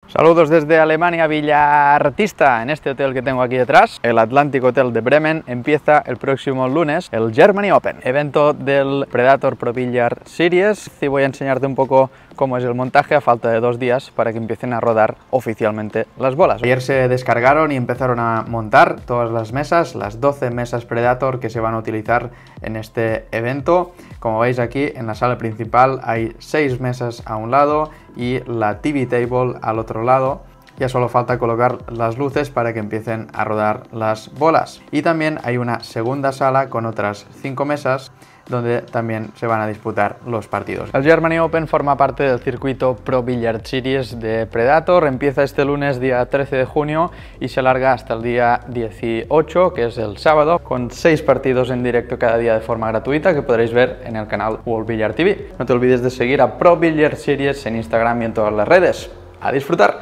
Saludos desde Alemania, Villa Artista, en este hotel que tengo aquí detrás, el Atlantic Hotel de Bremen. Empieza el próximo lunes el Germany Open, evento del Predator Pro Billiard Series, y voy a enseñarte un poco cómo es el montaje a falta de 2 días para que empiecen a rodar oficialmente las bolas. Ayer se descargaron y empezaron a montar todas las mesas, las 12 mesas Predator que se van a utilizar en este evento. Como veis aquí en la sala principal hay 6 mesas a un lado y la TV Table al otro lado. Ya solo falta colocar las luces para que empiecen a rodar las bolas. Y también hay una segunda sala con otras 5 mesas donde también se van a disputar los partidos. El Germany Open forma parte del circuito Pro Billiard Series de Predator. Empieza este lunes, día 13 de junio, y se alarga hasta el día 18, que es el sábado, con 6 partidos en directo cada día de forma gratuita que podréis ver en el canal World Billiard TV. No te olvides de seguir a Pro Billiard Series en Instagram y en todas las redes. ¡A disfrutar!